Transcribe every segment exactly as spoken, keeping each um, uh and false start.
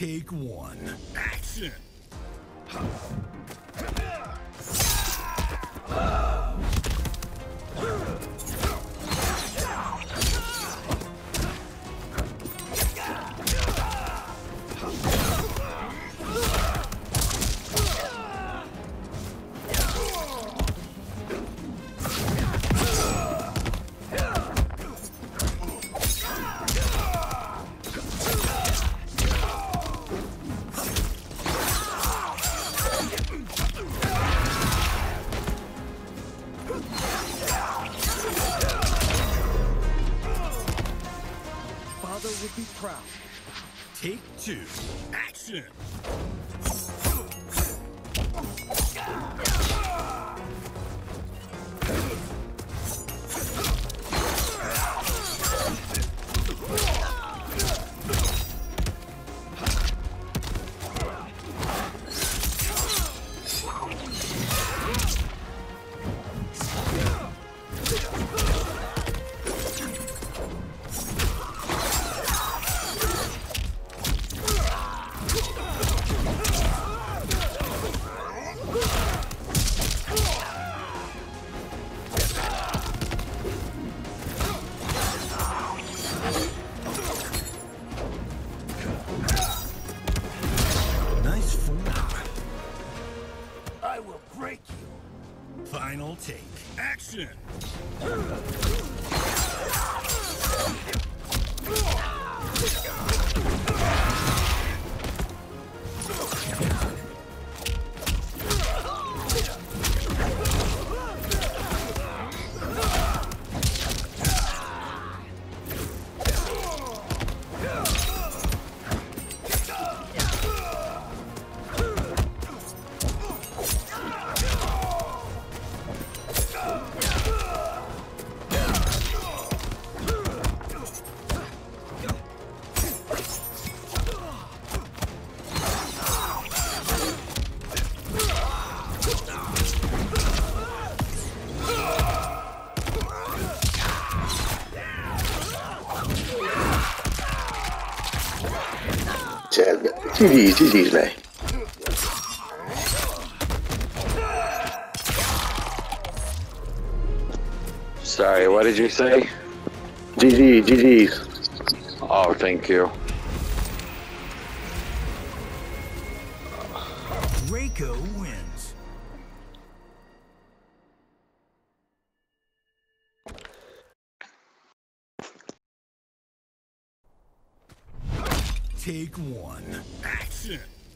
Take one. Action! Would be proud. Take two. Action! Final take. Action! G G's, G G's, man. Sorry, what did you say? G G, G G's. Oh, thank you. Reiko wins. Take one. Action!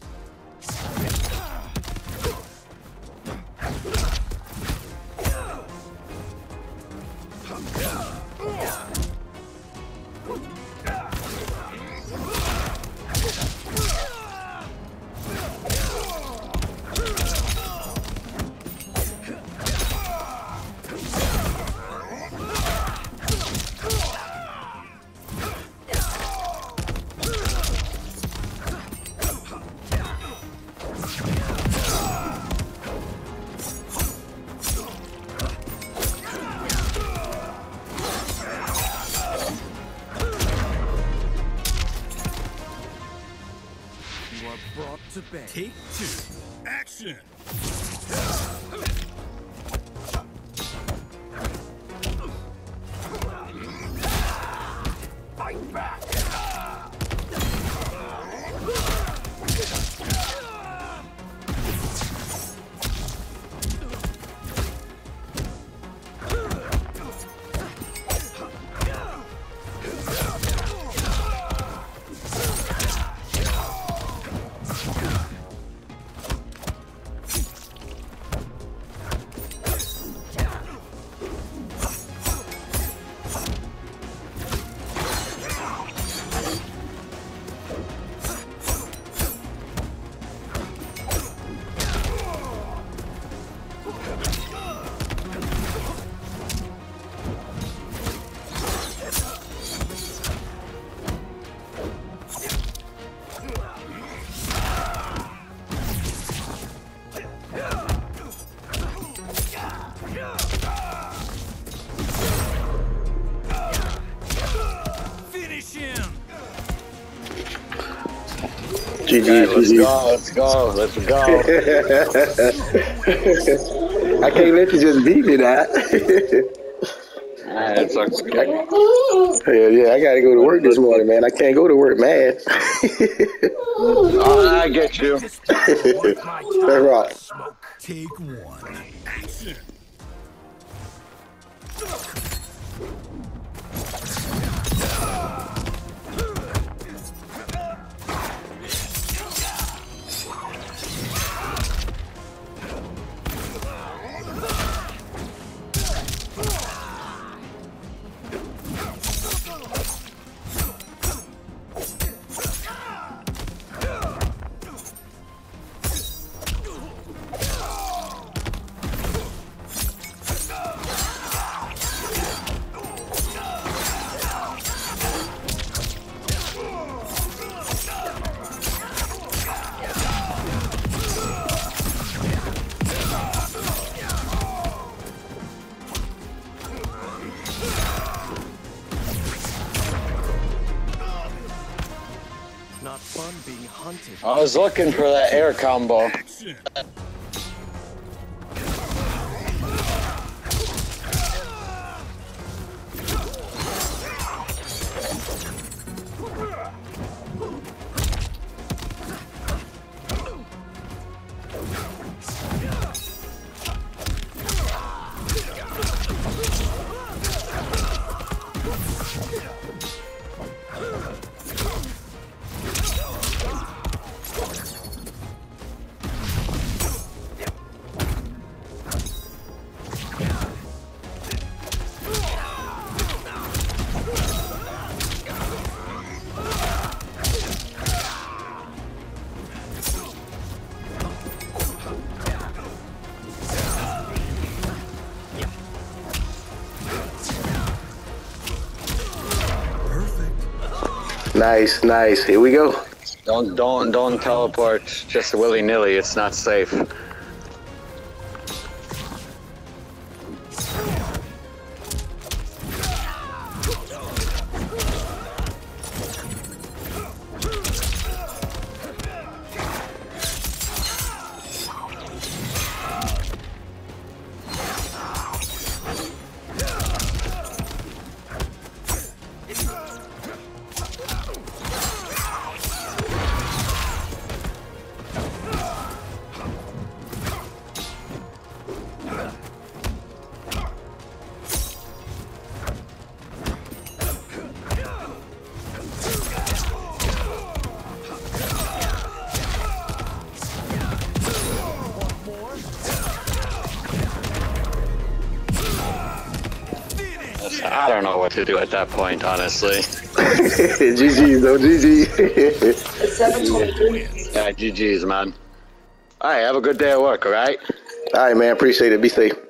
Brought to bay. Take two. Action! Fight back! G G, Alright, let's G G. go, let's go, let's go. I can't let you just beat me now. Alright, it's okay. Hell yeah, I gotta go to work this morning, man. I can't go to work mad. Oh, I get you. That's right. Smoke. Take one. Action. Not fun being hunted. I was looking for that air combo. Action. Nice, nice. Here we go. Don't, don't, don't teleport just willy-nilly. It's not safe. I don't know what to do at that point, honestly. G G's though, G G. seven twenty-three. Yeah, G G's, man. Alright, have a good day at work, alright? All right, man. Appreciate it. Be safe.